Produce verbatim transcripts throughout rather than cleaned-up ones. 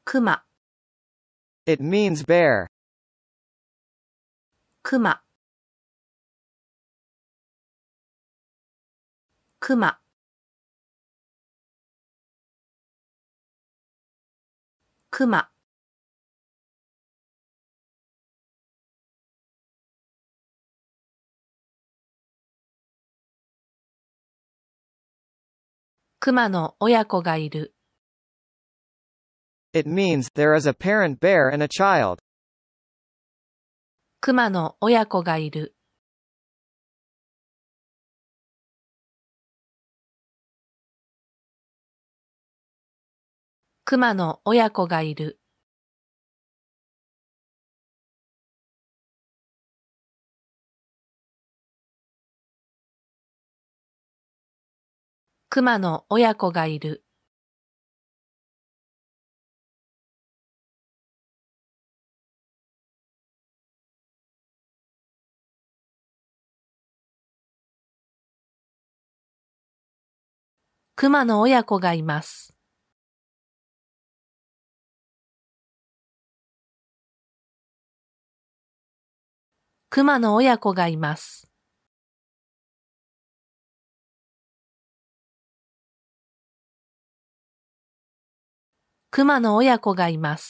クマ、 It means bear. クマ、クマ、クマ、クマの親子がいる。 It means there is a parent bear and a child. クマの親子がいる。クマの親子がいる。クマの親子がいる。クマの親子がいます。クマの親子がいます。クマの親子がいます。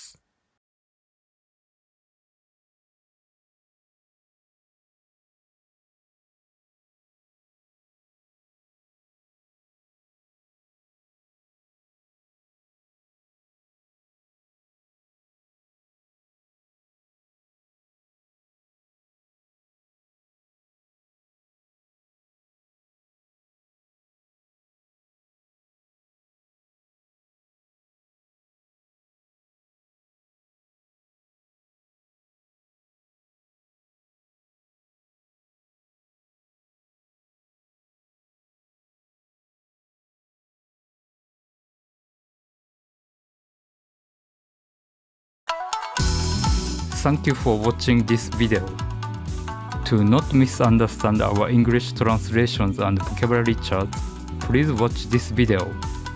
Thank you for watching this video. To not misunderstand our English translations and vocabulary charts, please watch this video.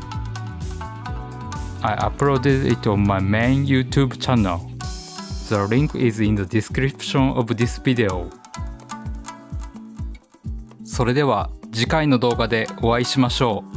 I uploaded it on my main YouTube channel. The link is in the description of this video. それでは次回の動画でお会いしましょう。